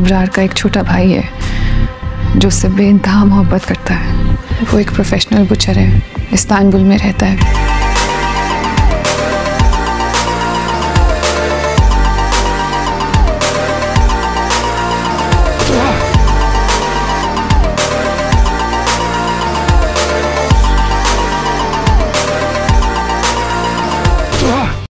अबरार का एक छोटा भाई है जो उससे बेइंतहा मोहब्बत करता है। वो एक प्रोफेशनल बुचर है, इस्तांबुल में रहता है।